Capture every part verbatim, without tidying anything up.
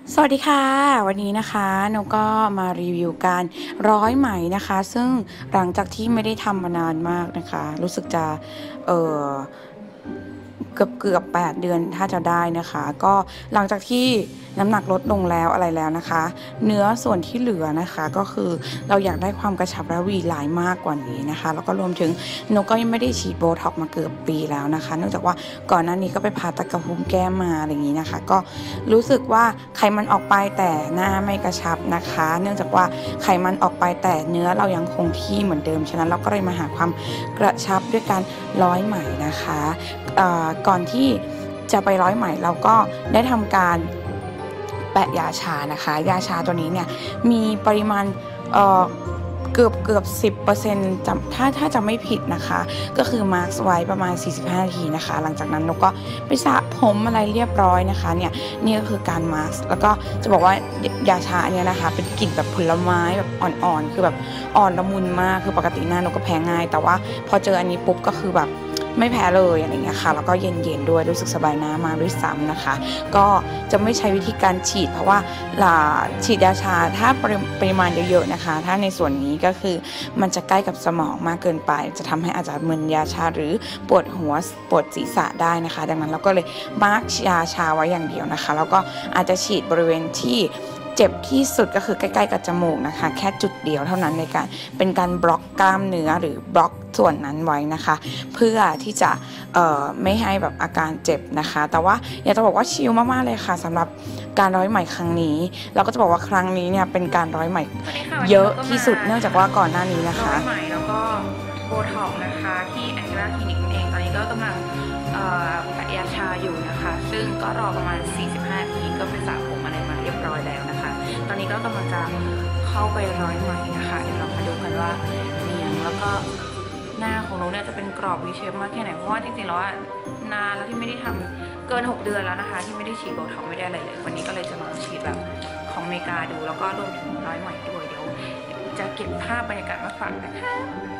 สวัสดีค่ะวันนี้นะคะนกก็มารีวิวการร้อยไหมนะคะซึ่งหลังจากที่ไม่ได้ทำมานานมากนะคะรู้สึกจะเออเกือบเกือบแปดเดือนถ้าจะได้นะคะก็หลังจากที่น้ำหนักลดลงแล้วอะไรแล้วนะคะเนื้อส่วนที่เหลือนะคะก็คือเราอยากได้ความกระชับและวีไลน์มากกว่านี้นะคะแล้วก็รวมถึงนกก็ยังไม่ได้ฉีดโบท็อกมาเกือบปีแล้วนะคะเนื่องจากว่าก่อนหน้านี้ก็ไปผ่าตัดกระพุ้งแก้มมาอะไรอย่างนี้นะคะก็รู้สึกว่าไขมันออกไปแต่หน้าไม่กระชับนะคะ เนื่องจากว่าไขมันออกไปแต่เนื้อเรายังคงที่เหมือนเดิมฉะนั้นเราก็เลยมาหาความกระชับด้วยการร้อยไหมนะคะก่อนที่จะไปร้อยไหมเราก็ได้ทำการแปะยาชานะคะยาชาตัวนี้เนี่ยมีปริมาณเอ่อเกือบเกือบ สิบเปอร์เซ็นต์ จำถ้าถ้าจะไม่ผิดนะคะก็คือมาร์คไว้ประมาณสี่สิบห้านาทีนะคะหลังจากนั้นนกก็ไปสระผมอะไรเรียบร้อยนะคะเนี่ยนี่ก็คือการมาร์คแล้วก็จะบอกว่ายาชาอันนี้นะคะเป็นกลิ่นแบบผลไม้แบบอ่อนๆคือแบบอ่อนละมุนมากคือปกติหน้านกก็แพ้ง่ายแต่ว่าพอเจออันนี้ปุ๊บก็คือแบบไม่แพ้เลยอะไรเงี้ยค่ะแล้วก็เย็นๆด้วยรู้สึกสบายหน้ามากด้วยซ้ำนะคะก็จะไม่ใช้วิธีการฉีดเพราะว่าฉีดยาชาถ้าปริมาณเยอะๆนะคะถ้าในส่วนนี้ก็คือมันจะใกล้กับสมองมากเกินไปจะทำให้อาจจะมึนยาชาหรือปวดหัวปวดศีรษะได้นะคะดังนั้นเราก็เลยมาร์กยาชาไว้อย่างเดียวนะคะแล้วก็อาจจะฉีดบริเวณที่เจ็บที่สุดก็คือใกล้ๆกับจมูกนะคะแค่จุดเดียวเท่านั้นในการเป็นการบล็อกกล้ามเนื้อหรือบล็อกส่วนนั้นไว้นะคะเพื่อที่จะไม่ให้แบบอาการเจ็บนะคะแต่ว่าอยากจะบอกว่าชิลมากๆเลยค่ะสำหรับการร้อยไหมครั้งนี้เราก็จะบอกว่าครั้งนี้เนี่ยเป็นการร้อยไหมเยอะที่สุดเนื่องจากว่าก่อนหน้านี้นะคะร้อยไหมแล้วก็โบท็อกนะคะที่แองเจล่าคลินิกเองตอนนี้ก็กำลังแปะยาชาอยู่นะคะซึ่งก็รอประมาณสี่สิบห้านาทีก็ไปสระผมอะไรมาเรียบร้อยแล้วนะคะตอนนี้ก็กำลังจะเข้าไปร้อยไหมนะคะเดี๋ยวเรามาดูกันว่าเนียงแล้วก็หน้าของเราเนี่ยจะเป็นกรอบวีเชฟมากแค่ไหนเพราะว่าจริงๆแล้วนานแล้วที่ไม่ได้ทำเกินหกเดือนแล้วนะคะที่ไม่ได้ฉีดโบท็อกไม่ได้อะไรเลยวันนี้ก็เลยจะลองฉีดแบบของอเมริกาดูแล้วก็รวมถึงร้อยไหมด้วยเดี๋ยวจะเก็บภาพบรรยากาศมาฝากนะคะ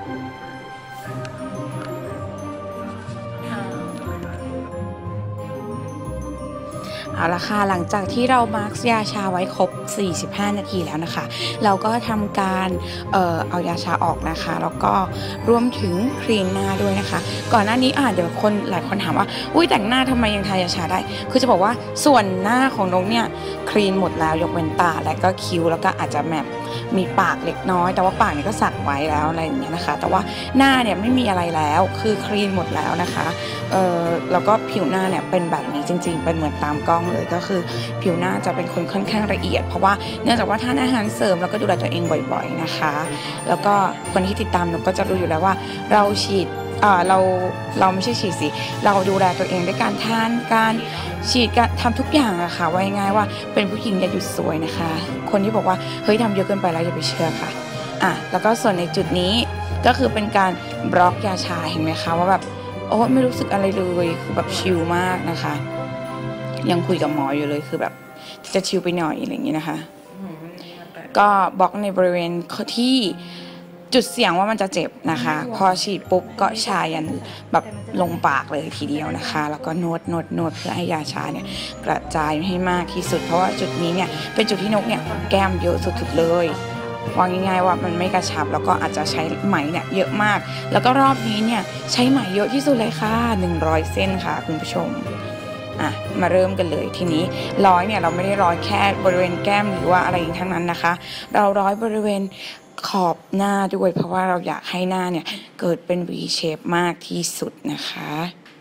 เอาละค่ะหลังจากที่เรามาร์กยาชาไว้ครบสี่สิบห้านาทีแล้วนะคะเราก็ทำการเอ่อเอายาชาออกนะคะแล้วก็รวมถึงคลีนหน้าด้วยนะคะก่อนหน้านี้อ่าเดี๋ยวคนหลายคนถามว่าอุ้ยแต่งหน้าทำไมยังทายาชาได้คือจะบอกว่าส่วนหน้าของนกเนี่ยคลีนหมดแล้วยกเว้นตาและก็คิ้วแล้วก็อาจจะแบบมีปากเล็กน้อยแต่ว่าปากเนี่ยก็สักไว้แล้วอะไรอย่างเงี้ยนะคะแต่ว่าหน้าเนี่ยไม่มีอะไรแล้วคือคลีนหมดแล้วนะคะเอ่อแล้วก็ผิวหน้าเนี่ยเป็นแบบนี้จริงๆเป็นเหมือนตามกล้องเลยก็คือผิวหน้าจะเป็นคนค่อนข้างละเอียดเพราะว่าเนื่องจากว่าทานอาหารเสริมแล้วก็ดูแลตัวเองบ่อยๆนะคะแล้วก็คนที่ติดตามนกก็จะรู้อยู่แล้วว่าเราฉีดเราเราไม่ใช่ฉีดสิเราดูแลตัวเองด้วยการทานการฉีดการทำทุกอย่างอะค่ะว่าง่ายๆว่าเป็นผู้หญิงอย่าหยุดสวยนะคะคนที่บอกว่าเฮ้ยทำเยอะเกินไปแล้วอย่าไปเชื่อค่ะอ่ะแล้วก็ส่วนในจุดนี้ก็คือเป็นการบล็อกยาชาเห็นไหมคะว่าแบบโอ้ไม่รู้สึกอะไรเลยคือแบบชิลมากนะคะยังคุยกับหมออยู่เลยคือแบบจะชิลไปหน่อยอะไรอย่างนี้นะคะก็บล็อกในบริเวณที่จุดเสี่ยงว่ามันจะเจ็บนะคะพอฉีดปุ๊บก็ชายันแบบลงปากเลยทีเดียวนะคะแล้วก็นวดนวดนวดเพื่อให้ยาชาเนี่ยกระจายให้มากที่สุดเพราะว่าจุดนี้เนี่ยเป็นจุดที่นกเนี่ยแก้มเยอะสุดๆเลยว่าง่ายๆว่ามันไม่กระชับแล้วก็อาจจะใช้ไหมเนี่ยเยอะมากแล้วก็รอบนี้เนี่ยใช้ไหมเยอะที่สุดเลยค่ะหนึ่งร้อยเส้นค่ะคุณผู้ชมอ่ะมาเริ่มกันเลยทีนี้ร้อยเนี่ยเราไม่ได้ร้อยแค่บริเวณแก้มหรือว่าอะไรอย่างทั้งนั้นนะคะเราร้อยบริเวณขอบหน้าด้วยเพราะว่าเราอยากให้หน้าเนี่ยเกิดเป็น V shape มากที่สุดนะคะ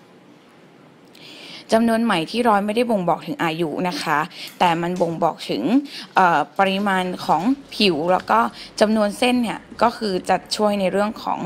จำนวนไหมที่ร้อยไม่ได้บ่งบอกถึงอายุนะคะแต่มันบ่งบอกถึงปริมาณของผิวแล้วก็จำนวนเส้นเนี่ยก็คือจะช่วยในเรื่องของ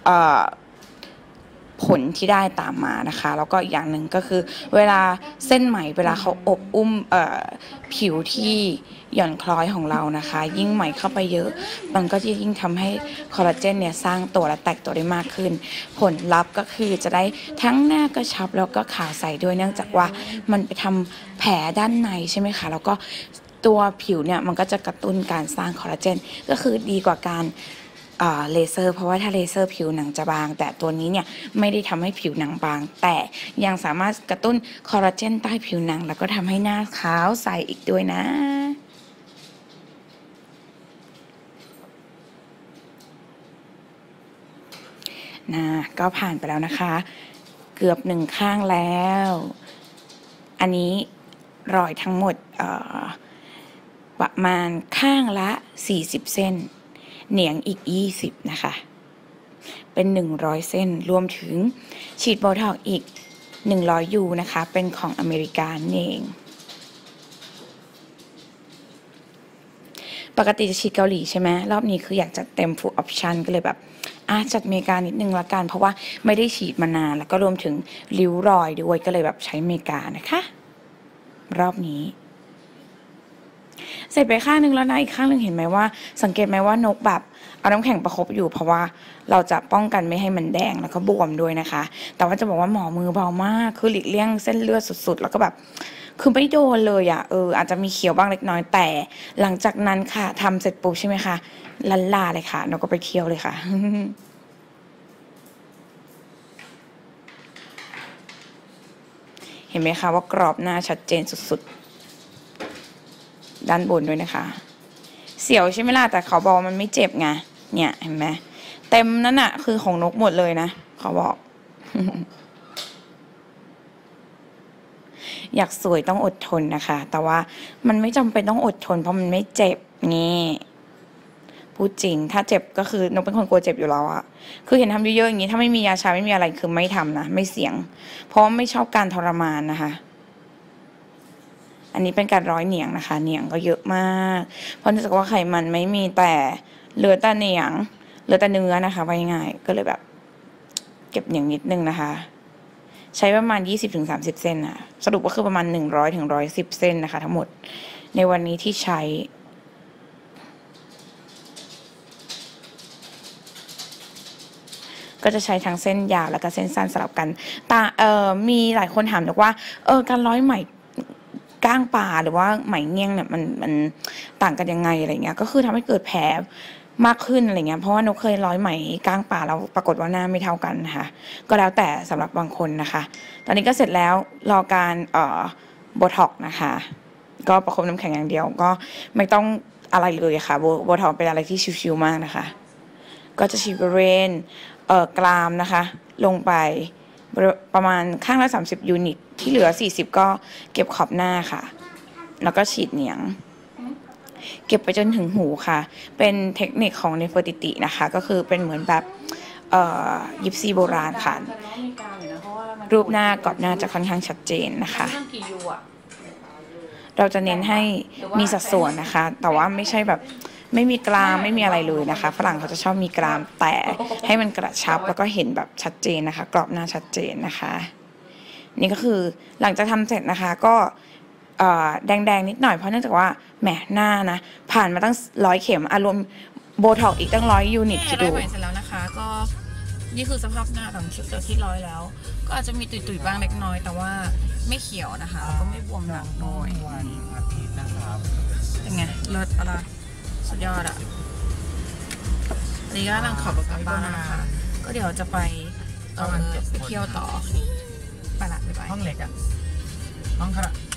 ผลที่ได้ตามมานะคะแล้วก็อย่างหนึ่งก็คือเวลาเส้นไหมเวลาเขาอบอุ้มผิวที่หย่อนคล้อยของเรานะคะยิ่งไหมเข้าไปเยอะมันก็จะยิ่งทำให้คอลลาเจนเนี่ยสร้างตัวและแตกตัวได้มากขึ้นผลลัพธ์ก็คือจะได้ทั้งหน้ากระชับแล้วก็ขาวใสด้วยเนื่องจากว่ามันไปทำแผลด้านในใช่ไหมคะแล้วก็ตัวผิวเนี่ยมันก็จะกระตุ้นการสร้างคอลลาเจนก็คือดีกว่าการเลเซอร์เพราะว่าถ้าเลเซอร์ผิวหนังจะบางแต่ตัวนี้เนี่ยไม่ได้ทำให้ผิวหนังบางแต่ยังสามารถกระตุ้นคอลลาเจนใต้ผิวหนังแล้วก็ทำให้หน้าขาวใสอีกด้วยนะนะก็ผ่านไปแล้วนะคะเกือบหนึ่งข้างแล้วอันนี้รอยทั้งหมดประมาณข้างละสี่สิบเส้นเหนียงอีกยี่สิบนะคะเป็นหนึ่งร้อยเส้นรวมถึงฉีดโบท็อกซ์อีกหนึ่งร้อยยูนะคะเป็นของอเมริกาเองปกติจะฉีดเกาหลีใช่ไหมรอบนี้คืออยากจัดเต็ม full option ก็เลยแบบอาจัดอเมริกานิดนึงละกันเพราะว่าไม่ได้ฉีดมานานแล้วก็รวมถึงริ้วรอยด้วยก็เลยแบบใช้อเมริกานะคะรอบนี้เสร็จไปข้างนึงแล้วนะอีกข้างนึงเห็นไหมว่าสังเกตไหมว่านกแบบเอาน้ำแข็งประคบอยู่เพราะว่าเราจะป้องกันไม่ให้มันแดงแล้วก็บวมด้วยนะคะแต่ว่าจะบอกว่าหมอมือเบามากคือหลีกเลี่ยงเส้นเลือดสุดๆแล้วก็แบบคือไม่โดนเลยอ่ะเอออาจจะมีเขียวบ้างเล็กน้อยแต่หลังจากนั้นค่ะทำเสร็จปุ๊บใช่ไหมคะลันลาเลยค่ะนกก็ไปเที่ยวเลยค่ะ เห็นไหมคะว่ากรอบหน้าชัดเจนสุดๆด้านบนด้วยนะคะเสียวใช่ไหมล่ะแต่เขาบอกมันไม่เจ็บไงเนี่ยเห็นไหมเต็มนั่นน่ะคือของนกหมดเลยนะเขาบอก อยากสวยต้องอดทนนะคะแต่ว่ามันไม่จำเป็นต้องอดทนเพราะมันไม่เจ็บนี่พูดจริงถ้าเจ็บก็คือนกเป็นคนกลัวเจ็บอยู่แล้วอะคือเห็นทำเยอะๆอย่างนี้ถ้าไม่มียาชาไม่มีอะไรคือไม่ทำนะไม่เสี่ยงเพราะไม่ชอบการทรมานนะคะอันนี้เป็นการร้อยเหนียงนะคะเหนียงก็เยอะมากเพราะเนื่องจากว่าไขมันไม่มีแต่เหลือแต่เหนียงเหลือแต่เนื้อนะคะว่าง่ายก็เลยแบบเก็บเหนียงนิดนึงนะคะใช้ประมาณ ยี่สิบถึงสามสิบ เส้นนะสรุปก็คือประมาณหนึ่งร้อยถึงหนึ่งร้อยสิบเส้นนะคะทั้งหมดในวันนี้ที่ใช้ก็จะใช้ทั้งเส้นยาวแล้วก็เส้นสั้นสลับกันตาเอ่อมีหลายคนถามบอกว่าเออการร้อยไหมก้างปลาหรือว่าไหมเงี้ยงเนี่ยมันมันต่างกันยังไงอะไรเงี้ยก็คือทำให้เกิดแผลมากขึ้นอะไรเงี้ยเพราะว่านกเคยร้อยไหมก้างปลาแล้วปรากฏว่าหน้าไม่เท่ากันนะคะก็แล้วแต่สำหรับบางคนนะคะตอนนี้ก็เสร็จแล้วรอการเอ่อโบท็อกนะคะก็ประคบน้ำแข็งอย่างเดียวก็ไม่ต้องอะไรเลยค่ะโบโบท็อกเป็นอะไรที่ชิวๆมากนะคะก็จะฉีดบริเวณเอ่อกรามนะคะลงไปประมาณข้างละสามสิบยูนิตที่เหลือสี่สิบก็เก็บขอบหน้าค่ะแล้วก็ฉีดเหนียงเก็บไปจนถึงหูค่ะเป็นเทคนิคของเนเฟอร์ติตินะคะก็คือเป็นเหมือนแบบเอ่อยิปซีโบราณค่ะรูปหน้ากรอบหน้าจะค่อนข้างชัดเจนนะคะเราจะเน้นให้มีสัดส่วนนะคะแต่ว่าไม่ใช่แบบไม่มีกรามไม่มีอะไรเลยนะคะฝรั่งเขาจะชอบมีกรามแต่ให้มันกระชับแล้วก็เห็นแบบชัดเจนนะคะกรอบหน้าชัดเจนนะคะนี่ก็คือหลังจากทำเสร็จนะคะก็แดงๆนิดหน่อยเพราะเนื่องจากว่าแหมหน้านะผ่านมาตั้งร้อยเข็มอารมณ์โบท็อกอีกตั้งร้อยยูนิตคิดดูได้เสร็จแล้วนะคะก็นี่คือสภาพหน้าหลังจากที่ร้อยแล้วก็อาจจะมีตุ่ยๆบ้างเล็กน้อยแต่ว่าไม่เขียวนะคะแล้วก็ไม่บวมหนักด้วยวันอาทิตย์นะครับเป็นไงเลิศอะไรสุดยอดอ่ะอันนี้ก็กำลังขับรถกลับบ้านนะคะก็เดี๋ยวจะไปเออไปเที่ยวต่อไปละไปห้องเล็กอ่ะห้องขนาด